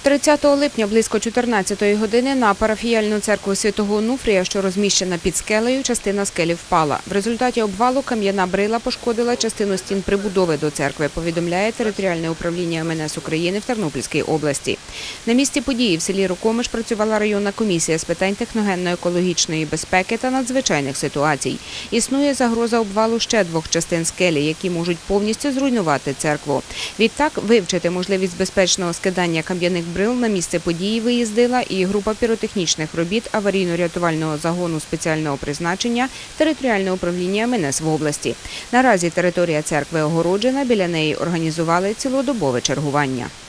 30 липня близько 14-ї години на парафіяльну церкву Святого Онуфрія, що розміщена під скелею, частина скелі впала. В результаті обвалу кам'яна брила пошкодила частину стін прибудови до церкви, повідомляє територіальне управління МНС України в Тернопільській області. На місці події в селі Рукомиш працювала районна комісія з питань техногенно-екологічної безпеки та надзвичайних ситуацій. Існує загроза обвалу ще двох частин скелі, які можуть повністю зруйнувати церкву. Відтак, вивчити можливість безпечного скидання кам'яних брил на місце події виїздила і група піротехнічних робіт аварійно-рятувального загону спеціального призначення територіального управління МНС в області. Наразі територія церкви огороджена, біля неї організували цілодобове чергування.